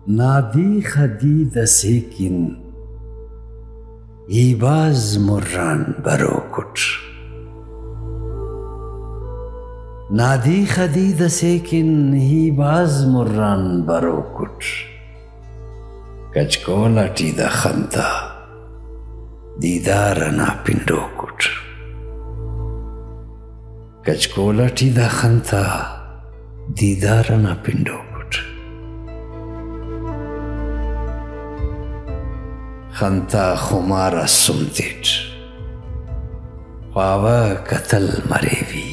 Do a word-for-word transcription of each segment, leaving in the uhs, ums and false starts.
نادی خدید سیکین ایباز مران برو کٹ نادی خدید سیکین ایباز مران برو کٹ کچکولا ٹیدا خنتا دیدار نا پنڈو کٹ کچکولا ٹیدا خنتا دیدار نا پنڈو کٹ خنتا خمارا سمتیٹ خواوا قتل مریوی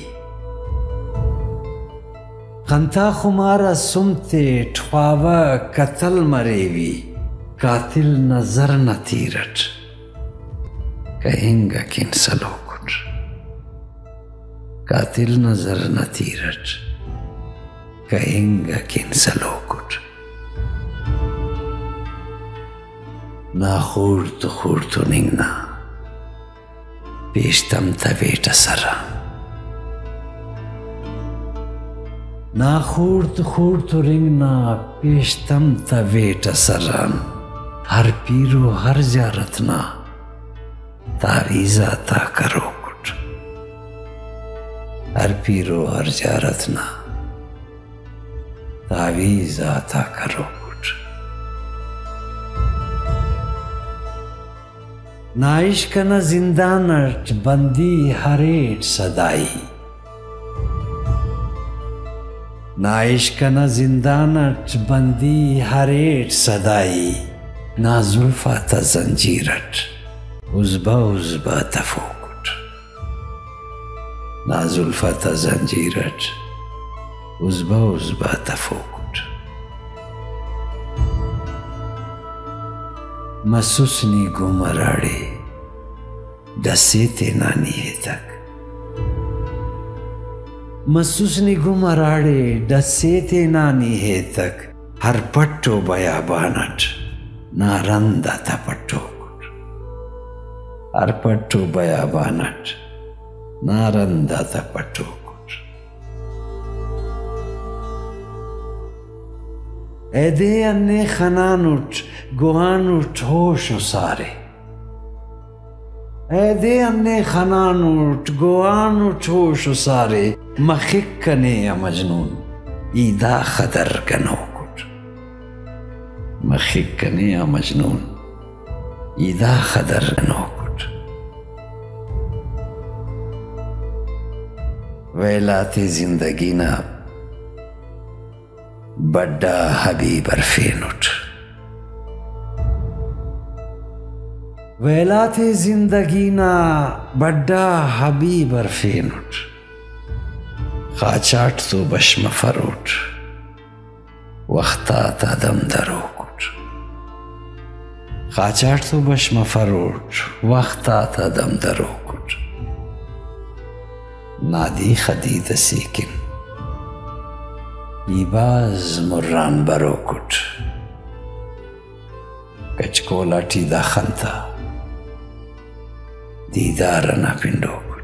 خنتا خمارا سمتیٹ خواوا قتل مریوی قاتل نظر نہ تیرٹ کہیں گا کن سلو کٹ قاتل نظر نہ تیرٹ کہیں گا کن سلو کٹ نا خور تو خور تو نگنا پیشتم تا ویٹا سرا نا خور تو خور تو رنگنا پیشتم تا ویٹا سران ہر پیرو ہر جارتنا تعویز آتا کرو کٹ ہر پیرو ہر جارتنا تعویز آتا کرو کٹ نا عشق نا زندانٹ بندی ہریٹ صدائی نا عشق نا زندانٹ بندی ہریٹ صدائی نا زلفا تا زنجیرٹ عزبا عزبا تفوکٹ نا زلفا تا زنجیرٹ عزبا عزبا تفوکٹ مسوسنی گمراڑے دسیتے نانی ہے تک مسوسنی گمراڑے دسیتے نانی ہے تک ہر پٹو بیا بانٹ نارندا تا پٹو کٹ ہر پٹو بیا بانٹ نارندا تا پٹو کٹ اے دے انے خنانوٹ گوانوٹ ہوشو سارے اے دے انے خنانوٹ گوانوٹ ہوشو سارے مخکنے یا مجنون ایدہ خدر گنو مخکنے یا مجنون ایدہ خدر گنو کٹ ویلات زندگی نا بڑا حبیب عرفینوٹ ویلات زندگی نا بڑا حبیب عرفینوٹ خاچاٹ تو بشم فروٹ وقتا تا دم درو خاچاٹ تو بشم فروٹ وقتا تا دم درو کٹ نادی خدید سیکن ایباز مران برو کٹ کچکولا ٹیدا خنتا دیدار نا پنڈو